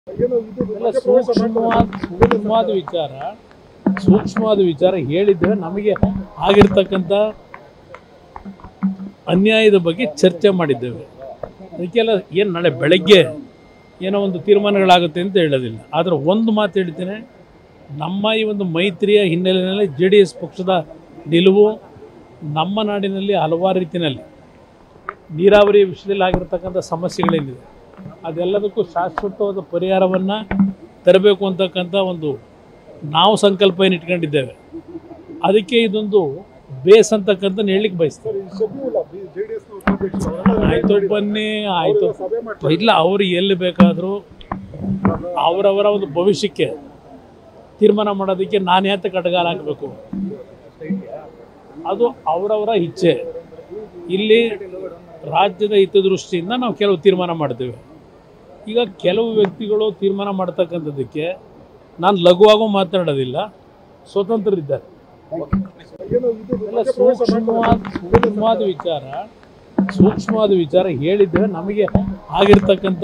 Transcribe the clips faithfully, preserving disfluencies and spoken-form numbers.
ಎಲ್ಲ ಸೂಕ್ಷ್ಮವಾದ ಸೂಕ್ಷ್ಮವಾದ ವಿಚಾರ ಸೂಕ್ಷ್ಮವಾದ ವಿಚಾರ ಹೇಳಿದ್ದೇವೆ. ನಮಗೆ ಆಗಿರ್ತಕ್ಕಂಥ ಅನ್ಯಾಯದ ಬಗ್ಗೆ ಚರ್ಚೆ ಮಾಡಿದ್ದೇವೆ. ಅದಕ್ಕೆಲ್ಲ ಏನು ನಾಳೆ ಬೆಳಗ್ಗೆ ಏನೋ ಒಂದು ತೀರ್ಮಾನಗಳಾಗುತ್ತೆ ಅಂತ ಹೇಳೋದಿಲ್ಲ. ಆದರೆ ಒಂದು ಮಾತು ಹೇಳ್ತೇನೆ, ನಮ್ಮ ಈ ಒಂದು ಮೈತ್ರಿಯ ಹಿನ್ನೆಲೆಯಲ್ಲಿ ಜೆ ಡಿ ಎಸ್ ಪಕ್ಷದ ನಿಲುವು ನಮ್ಮ ನಾಡಿನಲ್ಲಿ ಹಲವಾರು ರೀತಿಯಲ್ಲಿ ನೀರಾವರಿ ವಿಷಯದಲ್ಲಿ ಆಗಿರ್ತಕ್ಕಂಥ ಸಮಸ್ಯೆಗಳೇನಿದೆ ಅದೆಲ್ಲದಕ್ಕೂ ಶಾಶ್ವತವಾದ ಪರಿಹಾರವನ್ನು ತರಬೇಕು ಅಂತಕ್ಕಂಥ ಒಂದು ನಾವು ಸಂಕಲ್ಪ ಏನು ಇಟ್ಕೊಂಡಿದ್ದೇವೆ. ಅದಕ್ಕೆ ಇದೊಂದು ಬೇಸ್ ಅಂತಕ್ಕಂಥ ಹೇಳಲಿಕ್ಕೆ ಬಯಸ್ತಾರೆ. ಆಯಿತು ಬನ್ನಿ, ಆಯಿತು ಇಲ್ಲ, ಅವರು ಎಲ್ಲಿ ಬೇಕಾದರೂ ಅವರವರ ಒಂದು ಭವಿಷ್ಯಕ್ಕೆ ತೀರ್ಮಾನ ಮಾಡೋದಕ್ಕೆ ನಾನು ಯಾತ ಕಡ್ಗಾಲ ಹಾಕಬೇಕು, ಅದು ಅವರವರ ಇಚ್ಛೆ. ಇಲ್ಲಿ ರಾಜ್ಯದ ಹಿತದೃಷ್ಟಿಯಿಂದ ನಾವು ಕೆಲವು ತೀರ್ಮಾನ ಮಾಡ್ತೇವೆ. ಈಗ ಕೆಲವು ವ್ಯಕ್ತಿಗಳು ತೀರ್ಮಾನ ಮಾಡ್ತಕ್ಕಂಥದ್ದಕ್ಕೆ ನಾನು ಲಘುವಾಗೂ ಮಾತನಾಡೋದಿಲ್ಲ, ಸ್ವತಂತ್ರರಿದ್ದಾರೆ. ಎಲ್ಲ ಸೂಕ್ಷ್ಮವಾದ ಸೂಕ್ಷ್ಮವಾದ ವಿಚಾರ ಸೂಕ್ಷ್ಮವಾದ ವಿಚಾರ ಹೇಳಿದ್ದೇವೆ. ನಮಗೆ ಆಗಿರ್ತಕ್ಕಂಥ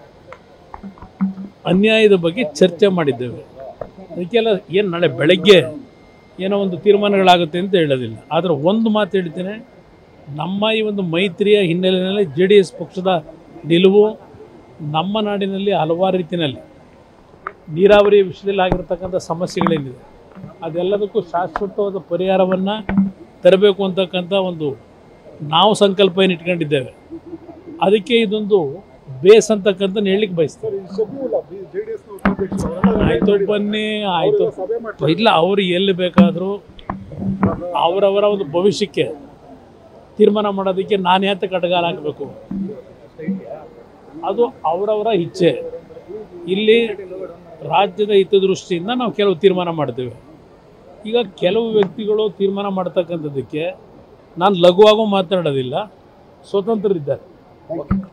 ಅನ್ಯಾಯದ ಬಗ್ಗೆ ಚರ್ಚೆ ಮಾಡಿದ್ದೇವೆ. ಅದಕ್ಕೆಲ್ಲ ಏನು ನಾಳೆ ಬೆಳಗ್ಗೆ ಏನೋ ಒಂದು ತೀರ್ಮಾನಗಳಾಗುತ್ತೆ ಅಂತ ಹೇಳೋದಿಲ್ಲ. ಆದರೆ ಒಂದು ಮಾತು ಹೇಳ್ತೇನೆ, ನಮ್ಮ ಈ ಒಂದು ಮೈತ್ರಿಯ ಹಿನ್ನೆಲೆಯಲ್ಲಿ ಜೆ ಡಿ ಎಸ್ ಪಕ್ಷದ ನಿಲುವು ನಮ್ಮ ನಾಡಿನಲ್ಲಿ ಹಲವಾರು ರೀತಿಯಲ್ಲಿ ನೀರಾವರಿ ವಿಷಯದಲ್ಲಿ ಆಗಿರ್ತಕ್ಕಂಥ ಸಮಸ್ಯೆಗಳೇನಿದೆ ಅದೆಲ್ಲದಕ್ಕೂ ಶಾಶ್ವತವಾದ ಪರಿಹಾರವನ್ನು ತರಬೇಕು ಅಂತಕ್ಕಂಥ ಒಂದು ನಾವು ಸಂಕಲ್ಪ ಏನು ಇಟ್ಕೊಂಡಿದ್ದೇವೆ. ಅದಕ್ಕೆ ಇದೊಂದು ಬೇಸ್ ಅಂತಕ್ಕಂಥ ಹೇಳಲಿಕ್ಕೆ ಬಯಸ್ತಾರೆ. ಆಯಿತು ಬನ್ನಿ, ಆಯಿತು ಇಲ್ಲ, ಅವರು ಎಲ್ಲಿ ಬೇಕಾದರೂ ಅವರವರ ಒಂದು ಭವಿಷ್ಯಕ್ಕೆ ತೀರ್ಮಾನ ಮಾಡೋದಕ್ಕೆ ನಾನು ಯಾತ ಕಡ್ಗಾಲ ಹಾಕಬೇಕು, ಅದು ಅವರವರ ಇಚ್ಛೆ. ಇಲ್ಲಿ ರಾಜ್ಯದ ಹಿತದೃಷ್ಟಿಯಿಂದ ನಾವು ಕೆಲವು ತೀರ್ಮಾನ ಮಾಡ್ತೇವೆ. ಈಗ ಕೆಲವು ವ್ಯಕ್ತಿಗಳು ತೀರ್ಮಾನ ಮಾಡ್ತಕ್ಕಂಥದ್ದಕ್ಕೆ ನಾನು ಲಘುವಾಗೂ ಮಾತನಾಡೋದಿಲ್ಲ, ಸ್ವತಂತ್ರರಿದ್ದಾರೆ.